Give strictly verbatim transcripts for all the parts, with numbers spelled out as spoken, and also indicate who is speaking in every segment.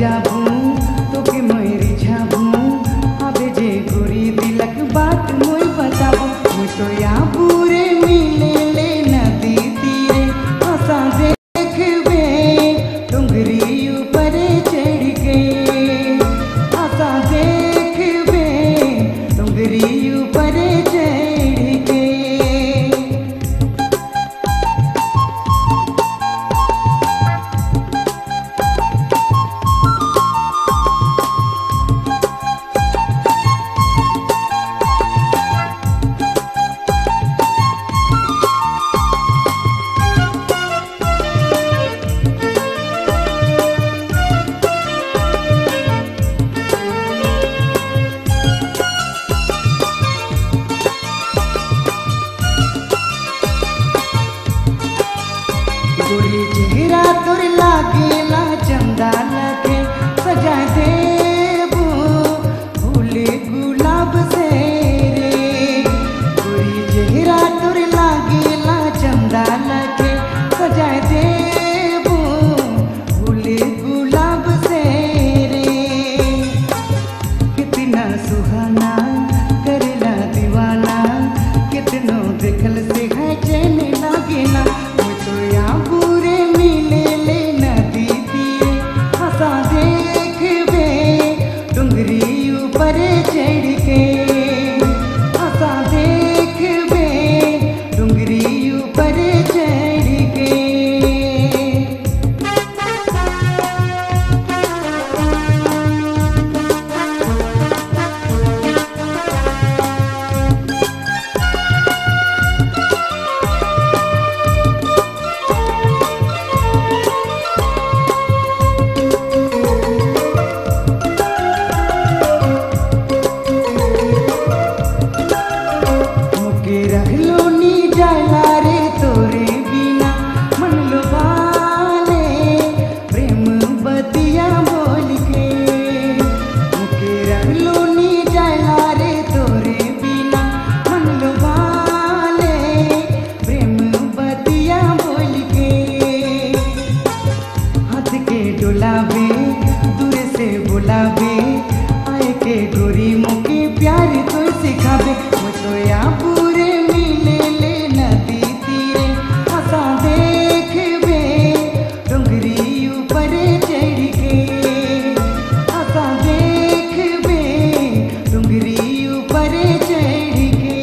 Speaker 1: सजाबू तोके मैं रिझाबू अबे जे गोरी दिलक बात मोय बताबू मुझ तो या पूरे मिले ले नदी तीरे हंसा देखबे डुंगरी ऊपर चढ़ के हंसा देखबे डुंगरी ऊपर चढ़ के। गोरी चेहरा तोर लागेला चंदा लगे सजा देबू फूले गुलाब से रे। गोरी चेहरा तोर लागेला चंदा लगे सजा देबू फूले गुलाब से रे। कितना सुहाना करेला दीवाना कितनो देखल से है चैन लागे ना तो या पूरे मिले ले नदी तीरे हंसा देखबे डुंगरी ऊपर चढ़ के हंसा देखबे डुंगरी ऊपर चढ़ के। रहलो नी जाला रे तोरे बिना मन लुभाले प्रेम बतिया बोल के मुके रहलो नी जाला रे तोरे बिना मन लुभाले प्रेम बतिया बोल के। हाथ के डोलावे दूर से बुलावे आए के गोरी मुके प्यार तो सिखावे वो तो या पूरे मिले ले नदी तीरे हंसा देखबे डुंगरी ऊपर चढ़ के हंसा देखबे डुंगरी ऊपर चढ़ के।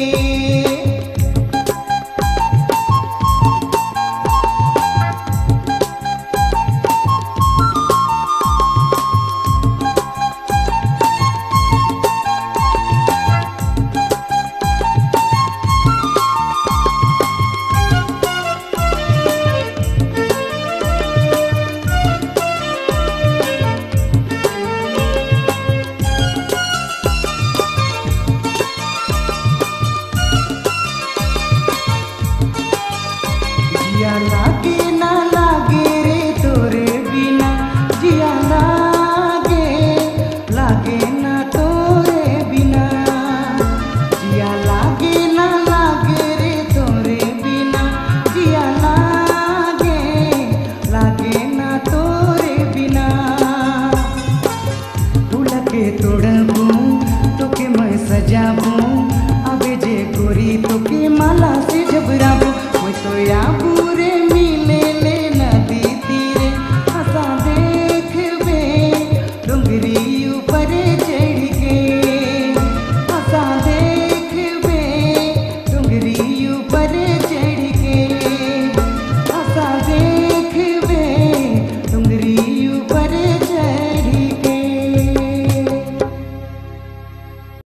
Speaker 1: जिया लागे ना लागे रे तोरे बिना जिया लागे लागे ना तोरे बिना जिया लागे ना लागे रे तोरे बिना जिया लागे लागे ना तोरे बिना। फूल के तोड़बू तोके मैं सजाबू अबे जे गोरी तोके माला से झबराबू मैं तो या